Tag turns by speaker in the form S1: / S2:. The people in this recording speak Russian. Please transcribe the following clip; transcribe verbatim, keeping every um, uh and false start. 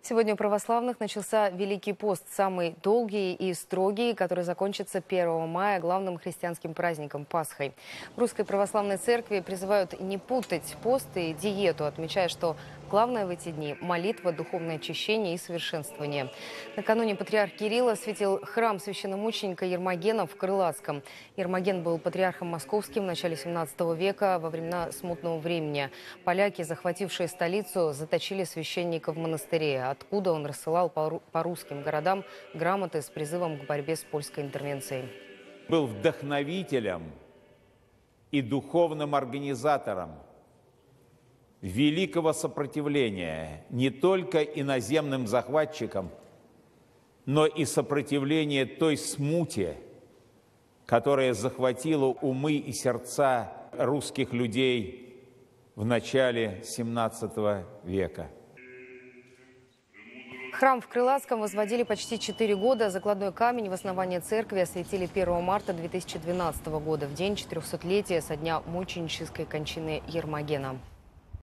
S1: Сегодня у православных начался Великий пост, самый долгий и строгий, который закончится первого мая главным христианским праздником Пасхой. В Русской Православной Церкви призывают не путать пост и диету, отмечая, что главное в эти дни – молитва, духовное очищение и совершенствование. Накануне патриарх Кирилл осветил храм священномученика Ермогена в Крылатском. Ермоген был патриархом московским в начале семнадцатого века, во времена смутного времени. Поляки, захватившие столицу, заточили священника в монастыре, откуда он рассылал по русским городам грамоты с призывом к борьбе с польской интервенцией.
S2: Был вдохновителем и духовным организатором великого сопротивления не только иноземным захватчикам, но и сопротивления той смуте, которая захватила умы и сердца русских людей в начале семнадцатого века.
S1: Храм в Крылатском возводили почти четыре года. Закладной камень в основании церкви осветили первого марта две тысячи двенадцатого года, в день четырехсотлетия со дня мученической кончины Ермогена.